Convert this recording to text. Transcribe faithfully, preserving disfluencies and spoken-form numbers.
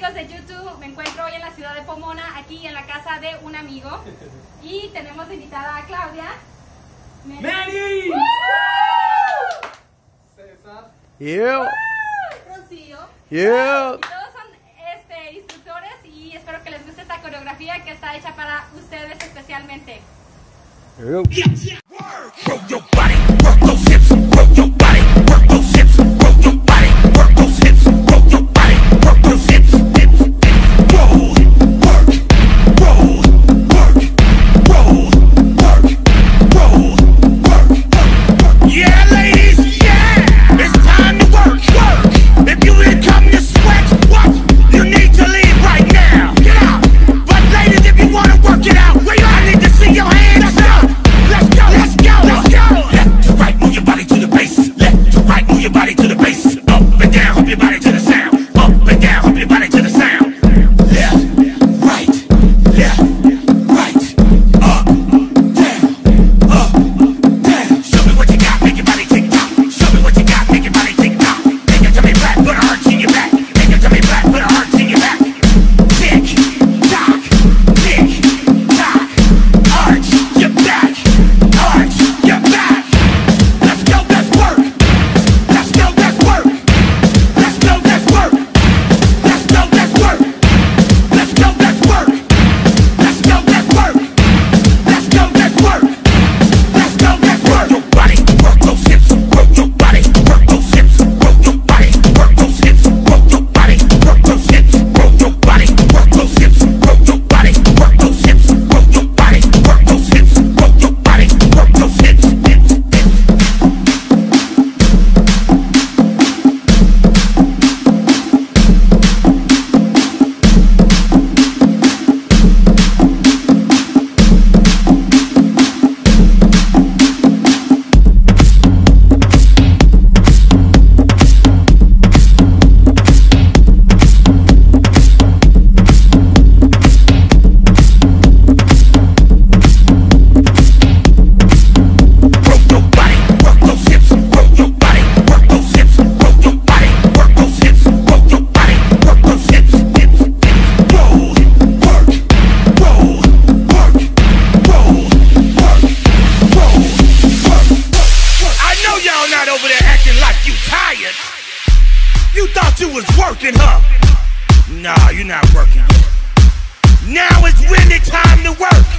amigos de YouTube, me encuentro hoy en la ciudad de Pomona, aquí en la casa de un amigo. Y tenemos de invitada a Claudia. ¡Mary! ¡Woo! César. Yeah. ¡Woo! Rocío. Yeah. Y todos son este, instructores y espero que les guste esta coreografía que está hecha para ustedes especialmente. Yeah. Work your body, work those hips, work your body, work those hips, work your body, work those hips, work your body, work those hips, hips, hips. Roll, work, roll, work, roll, work, roll, work, work. Yeah, ladies, yeah, it's time to work, work. If you didn't come to sweat, what? You need to leave right now. Get out. But ladies, if you wanna work it out, wait, I need to see your hands up. Let's go, let's go, let's go. Left to right, move your body to the bass. Left to right, move your body to the bass. Up and down, hump your body to the sound. Up and down, hump your body to the sound. Left, right, left, right. Up, down, up, down. Show me what you got, make your body tick tock. Show me what you got, make your body tick tock. Make your tummy flat, put a arch in your back. Make your tummy flat, put a arch in your back. Tick, tock, tick, tock. Arch your back. Arch your back. Let's go, let's work. Let's go, let's work. Let's go, let's work. Let's go, let's work. Let's go, let's work. Let's go, let's work. Let's go, let's work. Let's go, let's work. Your body, work those hips. Work your body, work those hips. Work your body, work those hips. Work your body, work those hips. Work your body, work those hips. Work your body, work those hips. Work your body, work those hips. Work your body, work those hips. Hips, hips. Work your body, work those hips. Work your body, work those hips. Work your body, work those hips. Work your body, work those hips. Hips, hips. Roll, work, roll, work, roll, work, roll, work, work. I know y'all not over there acting like you tired. You thought you was working, huh? Nah, you're not working yet. Now it's really time to work.